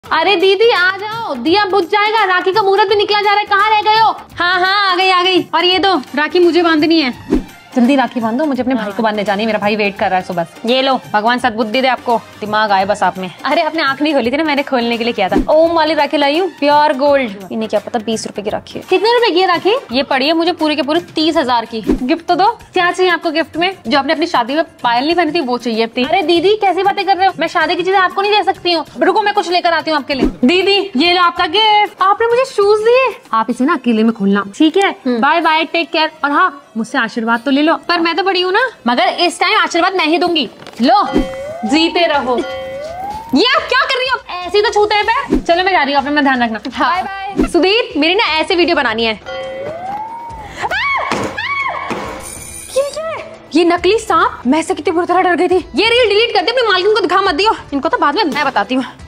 अरे दीदी आ जाओ, दिया बुझ जाएगा, राखी का मुहूर्त भी निकला जा रहा है, कहाँ रह गए हो? हाँ हाँ आ गई। और ये दो, राखी मुझे बांधनी है। जल्दी राखी बांधो, मुझे अपने भाई को बांधने जानी है, मेरा भाई वेट कर रहा है सुबह से। ये लो, भगवान सद्बुद्धि दे आपको, दिमाग आए बस आप में। अरे आपने आंख नहीं खोली थी ना, मैंने खोलने के लिए किया था। ओम वाली राखी लाई हूँ, प्योर गोल्ड। इन्हें क्या पता 20 रुपए की राखी है। कितने रुपए की है राखी? ये पड़ी है मुझे पूरे के पूरे 30,000 की। गिफ्ट तो दो। क्या चाहिए आपको गिफ्ट में? जो आपने अपनी शादी में पायल नहीं पहनी थी वो चाहिए थी। अरे दीदी कैसी बातें कर रहे हो, मैं शादी की चीजें आपको नहीं दे सकती हूँ। रुको मैं कुछ लेकर आती हूँ आपके लिए। दीदी ये लो आपका गिफ्ट। आपने मुझे शूज दिए, आप इसे ना अकेले में खोलना, ठीक है? Bye bye, take care. और हाँ, मुझसे आशीर्वाद तो ले लो। पर मैं तो बड़ी हूँ ना। मगर इस टाइम आशीर्वाद मैं ही दूंगी। लो, जीते रहो। ये आप क्या कर रही हो? ऐसे ही तो छूते हैं पैर। चलो मैं जा रही हूँ, अपना ध्यान रखना। Bye bye. सुधीर, मेरी ना ऐसे वीडियो बनानी है। ये नकली सांप, मैं से कितनी बुरी तरह डर गई थी। ये रील डिलीट कर दे, अपनी मालकिन को दिखा मत दियो। इनको तो बाद में मैं बताती हूँ।